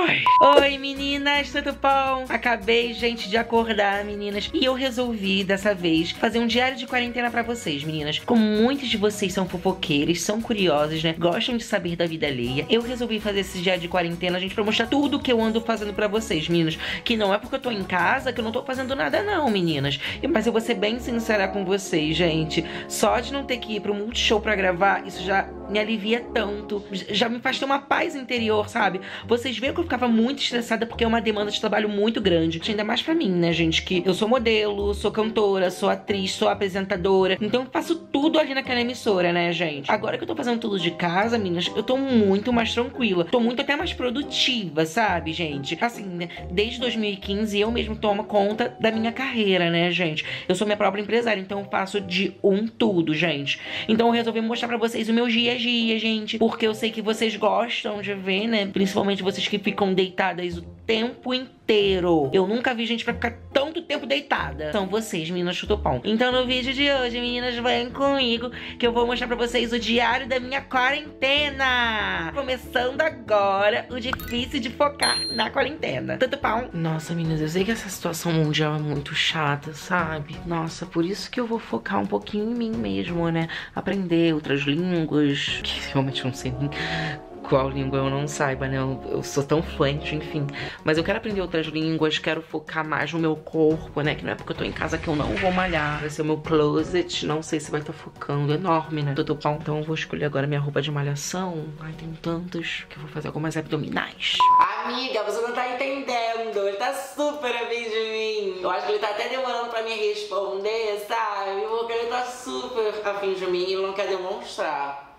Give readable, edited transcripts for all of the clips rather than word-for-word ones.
Ai. Oi, meninas, tudo bom? Acabei, gente, de acordar, meninas. E eu resolvi, dessa vez, fazer um diário de quarentena pra vocês, meninas. Como muitos de vocês são fofoqueiras, são curiosas, né? Gostam de saber da vida alheia. Eu resolvi fazer esse diário de quarentena, gente, pra mostrar tudo que eu ando fazendo pra vocês, meninas. Que não é porque eu tô em casa que eu não tô fazendo nada, não, meninas. Mas eu vou ser bem sincera com vocês, gente. Só de não ter que ir pro Multishow pra gravar, isso já me alivia tanto. Já me faz ter uma paz interior, sabe? Vocês veem que eu ficava muito estressada porque é uma demanda de trabalho muito grande. Ainda mais pra mim, né, gente? Que eu sou modelo, sou cantora, sou atriz, sou apresentadora. Então eu faço tudo ali naquela emissora, né, gente? Agora que eu tô fazendo tudo de casa, meninas, eu tô muito mais tranquila. Tô muito até mais produtiva, sabe, gente? Assim, né, desde 2015 eu mesmo tomo conta da minha carreira, né, gente? Eu sou minha própria empresária, então eu faço de tudo, gente. Então eu resolvi mostrar pra vocês o meu dia a dia, gente. Porque eu sei que vocês gostam de ver, né? Principalmente vocês que ficam deitadas o tempo inteiro. Eu nunca vi gente pra ficar tanto tempo deitada. São vocês, meninas chutopão. Então no vídeo de hoje, meninas, vem comigo que eu vou mostrar pra vocês o diário da minha quarentena. Começando agora o difícil de focar na quarentena. Tutupão. Nossa, meninas, eu sei que essa situação mundial é muito chata, sabe? Nossa, por isso que eu vou focar um pouquinho em mim mesmo, né? Aprender outras línguas, que realmente não sei nem qual língua eu não saiba, né? Eu sou tão fluente, enfim. Mas eu quero aprender outras línguas, quero focar mais no meu corpo, né? Que não é porque eu tô em casa que eu não vou malhar. Vai ser o meu closet, não sei se vai estar focando, enorme, né? Tutupão. Então eu vou escolher agora minha roupa de malhação. Ai, tem tantas que eu vou fazer algumas abdominais. Amiga, você não tá entendendo. Ele tá super afim de mim. Eu acho que ele tá até demorando pra me responder, sabe? Porque ele tá super afim de mim e ele não quer demonstrar.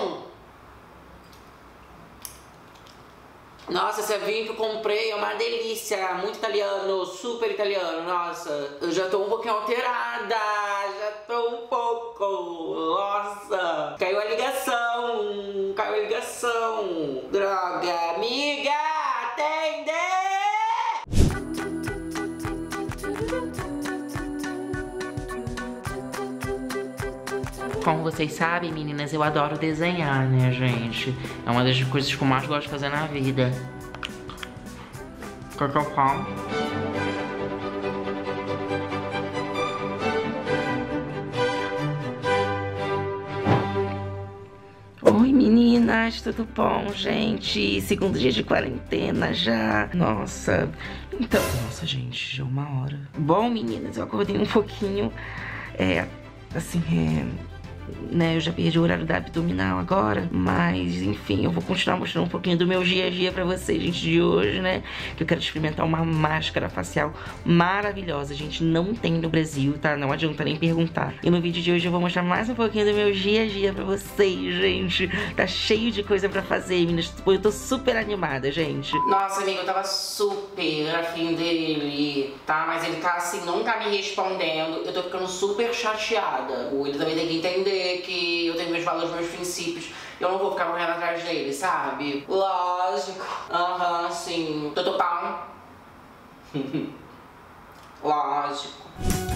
Nossa, esse vinho que eu comprei é uma delícia, muito italiano, super italiano, nossa. Eu já tô um pouquinho alterada, já tô um pouco, nossa. Caiu a ligação, droga, amiga, atende! Como vocês sabem, meninas, eu adoro desenhar, né, gente? É uma das coisas que eu mais gosto de fazer na vida. Oi, meninas, tudo bom, gente? Segundo dia de quarentena já. Nossa, então... Nossa, gente, já 1h. Bom, meninas, eu acordei um pouquinho, né, eu já perdi o horário da abdominal agora, mas enfim, eu vou continuar mostrando um pouquinho do meu dia a dia pra vocês, gente, de hoje, né, que eu quero experimentar uma máscara facial maravilhosa, gente, não tem no Brasil, tá, não adianta nem perguntar. E no vídeo de hoje eu vou mostrar mais um pouquinho do meu dia a dia pra vocês, gente, tá cheio de coisa pra fazer, meninas, eu tô super animada, gente. Nossa, amiga, eu tava super afim dele, tá, mas ele tá assim, não tá me respondendo, eu tô ficando super chateada. Ele também tem que entender que eu tenho meus valores, meus princípios. Eu não vou ficar correndo atrás dele, sabe? Lógico. Sim. Tutupão. Lógico.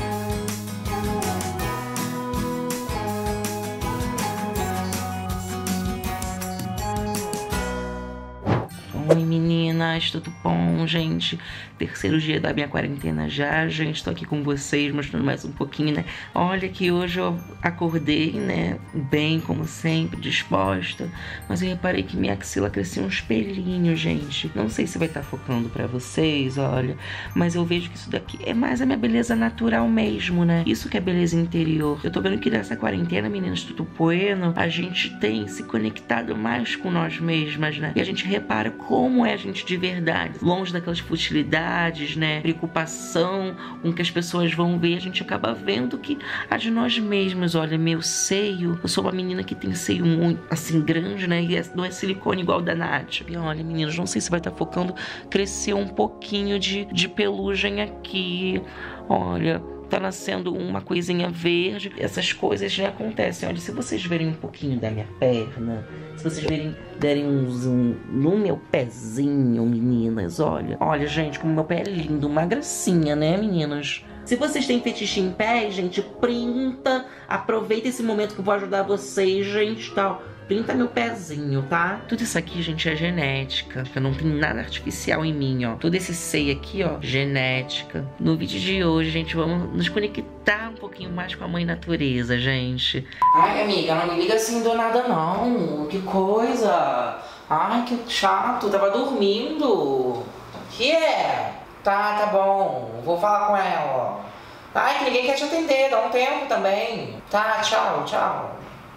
Oi, meninas, tudo bom, gente? Terceiro dia da minha quarentena já, gente, tô aqui com vocês, mostrando mais um pouquinho, né? Olha que hoje eu acordei, né, bem, como sempre, disposta, mas eu reparei que minha axila cresceu uns pelinhos, gente. Não sei se vai estar focando pra vocês, olha, mas eu vejo que isso daqui é mais a minha beleza natural mesmo, né? Isso que é beleza interior. Eu tô vendo que nessa quarentena, meninas, tudo bueno, a gente tem se conectado mais com nós mesmas, né? E a gente repara como é a gente de verdade, longe daquelas futilidades, né, preocupação com que as pessoas vão ver, a gente acaba vendo que a de nós mesmos. Olha, meu seio, eu sou uma menina que tem seio muito, assim, grande, né, e não é silicone igual da Nath. E olha, meninas, não sei se vai estar focando, cresceu um pouquinho de pelugem aqui, olha... Tá nascendo uma coisinha verde. Essas coisas já acontecem. Olha, se vocês verem um pouquinho da minha perna, se vocês derem um zoom no meu pezinho, meninas, olha. Olha, gente, como meu pé é lindo. Uma gracinha, né, meninas? Se vocês têm fetiche em pé, gente, printa. Aproveita esse momento que eu vou ajudar vocês, gente, tal. 30 mil pezinho, tá? Tudo isso aqui, gente, é genética. Não tem nada artificial em mim, ó. Todo esse seio aqui, ó, genética. No vídeo de hoje, gente, vamos nos conectar um pouquinho mais com a mãe natureza, gente. Ai, amiga, não me liga assim do nada, não. Que coisa. Ai, que chato. Tava dormindo. Que é? Tá bom. Vou falar com ela. Ai, que ninguém quer te atender. Dá um tempo também. Tá, tchau, tchau.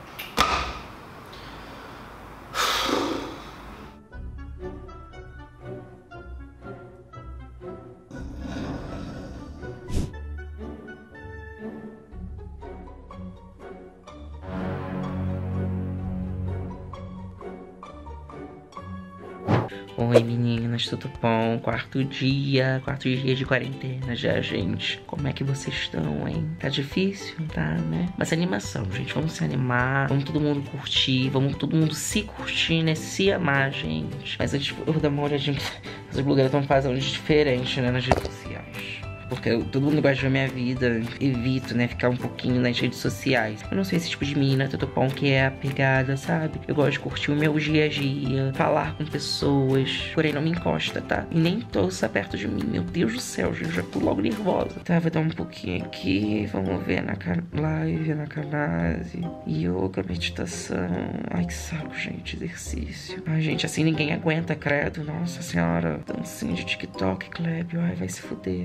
Oi meninas, tudo bom? Quarto dia de quarentena já, gente. Como é que vocês estão, hein? Tá difícil? Tá, né? Mas animação, gente. Vamos se animar, vamos todo mundo curtir, vamos todo mundo se curtir, né? Se amar, gente. Mas antes eu vou dar uma olhadinha. As blogueiras estão fazendo de diferente, né? Nas redes sociais. Porque todo mundo gosta de ver minha vida, evito, né, ficar um pouquinho nas redes sociais. Eu não sou esse tipo de menina, tudo bom, que é apegada, sabe? Eu gosto de curtir o meu dia a dia, falar com pessoas, porém não me encosta, tá? E nem torça perto de mim, meu Deus do céu, gente, já tô logo nervosa. Tá, vou dar um pouquinho aqui, vamos ver na live, na canase, yoga, meditação. Ai, que saco, gente, exercício. Ai, gente, assim ninguém aguenta, credo, nossa senhora. Dancinha de TikTok, Clébio, ai, vai se fuder.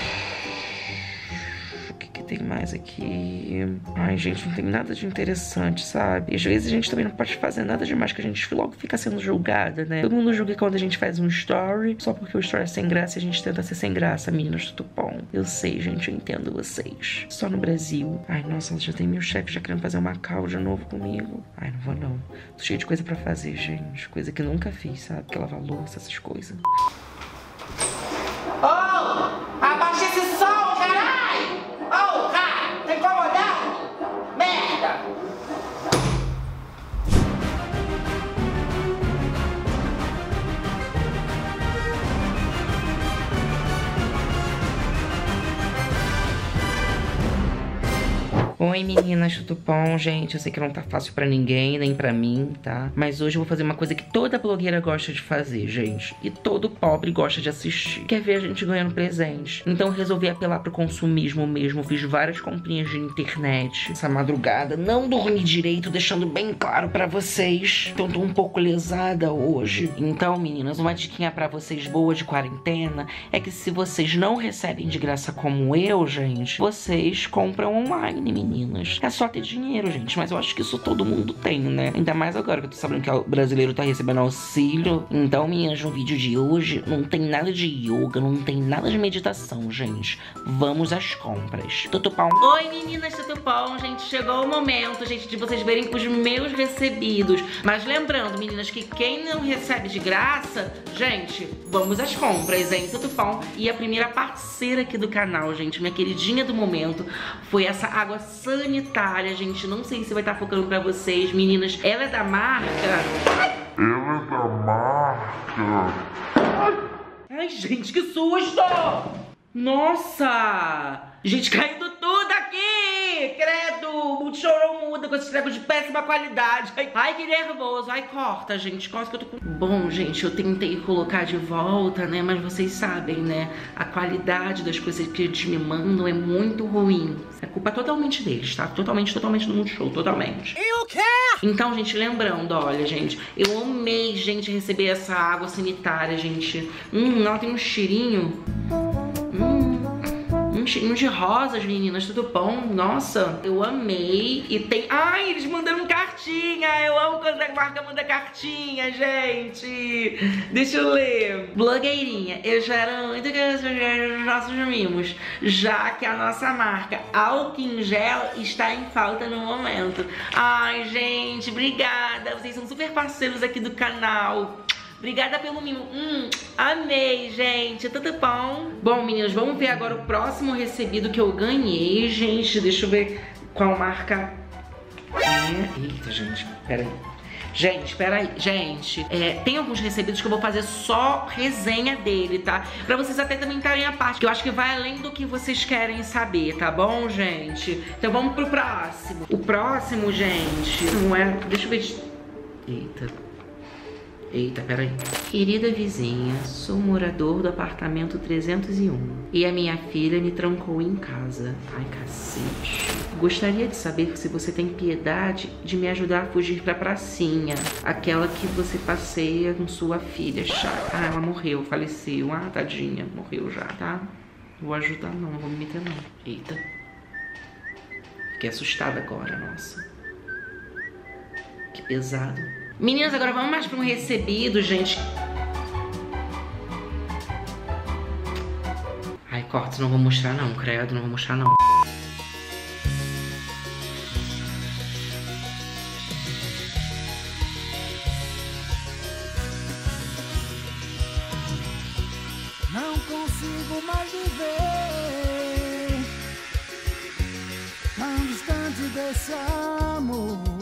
O que tem mais aqui? Ai, gente, não tem nada de interessante, sabe? E às vezes a gente também não pode fazer nada demais, que a gente logo fica sendo julgada, né? Todo mundo julga quando a gente faz um story, só porque o story é sem graça e a gente tenta ser sem graça. Meninas, tudo bom? Eu sei, gente, eu entendo vocês. Só no Brasil. Ai, nossa, já tem 1000 chefes já querendo fazer uma call de novo comigo. Ai, não vou não. Tô cheio de coisa pra fazer, gente. Coisa que nunca fiz, sabe? Que lavar louça, essas coisas. Abaixa esse som, caralho! Cara, tá incomodando? Merda! Oi meninas, tudo bom, gente? Eu sei que não tá fácil pra ninguém, nem pra mim, tá? Mas hoje eu vou fazer uma coisa que toda blogueira gosta de fazer, gente. E todo pobre gosta de assistir. Quer ver a gente ganhando presente. Então eu resolvi apelar pro consumismo mesmo. Fiz várias comprinhas de internet essa madrugada. Não dormi direito, deixando bem claro pra vocês. Então tô um pouco lesada hoje. Então, meninas, uma diquinha pra vocês boa de quarentena é que se vocês não recebem de graça como eu, gente, vocês compram online, meninas. É só ter dinheiro, gente. Mas eu acho que isso todo mundo tem, né? Ainda mais agora que eu tô sabendo que o brasileiro tá recebendo auxílio. Então, meninas, no vídeo de hoje não tem nada de yoga, não tem nada de meditação, gente. Vamos às compras. Tudo bom? Oi, meninas, tudo bom? Gente, chegou o momento, gente, de vocês verem os meus recebidos. Mas lembrando, meninas, que quem não recebe de graça, gente, vamos às compras, hein? Tudo bom? E a primeira parceira aqui do canal, gente, minha queridinha do momento, foi essa água sanitária, gente. Não sei se vai estar focando pra vocês, meninas. Ela é da marca... Ai, gente, que susto! Nossa! Gente, caindo tudo aqui! Credo! Multishow não muda com esse treco de péssima qualidade. Ai, que nervoso. Ai, corta, gente. Corta que eu tô com... Bom, gente, eu tentei colocar de volta, né? Mas vocês sabem, né? A qualidade das coisas que eles me mandam é muito ruim. É culpa totalmente deles, tá? Totalmente do Multishow. Totalmente. E o quê? Então, gente, lembrando, olha, gente, eu amei, gente, receber essa água sanitária, gente. Ela tem um cheirinho... Um cheirinho de rosas, meninas, tudo bom? Nossa, eu amei. E tem... Ai, eles mandaram cartinha. Eu amo quando a marca manda cartinha, gente. Deixa eu ler. Blogueirinha, eu espero muito que os nossos mimos, já que a nossa marca álcool em gel está em falta no momento. Ai, gente, obrigada. Vocês são super parceiros aqui do canal. Obrigada pelo mimo. Amei, gente. Tudo bom? Bom, meninas, vamos ver agora o próximo recebido que eu ganhei, gente. Deixa eu ver qual marca é. Eita, gente. Pera aí. Gente, peraí, gente, tem alguns recebidos que eu vou fazer só resenha dele, tá? Pra vocês até também estarem a parte, que eu acho que vai além do que vocês querem saber, tá bom, gente? Então vamos pro próximo. O próximo, gente, não é... Deixa eu ver... Eita. Eita, peraí. Querida vizinha, sou morador do apartamento 301 e a minha filha me trancou em casa. Ai, cacete. Gostaria de saber se você tem piedade de me ajudar a fugir pra pracinha. Aquela que você passeia com sua filha. Ah, ela morreu, faleceu. Ah, tadinha, morreu já, tá? Vou ajudar não vou me meter não. Eita. Fiquei assustada agora, nossa. Que pesado. Meninas, agora vamos mais para um recebido, gente. Ai, corta, não vou mostrar não, credo, não vou mostrar não. Não consigo mais viver tão distante desse amor.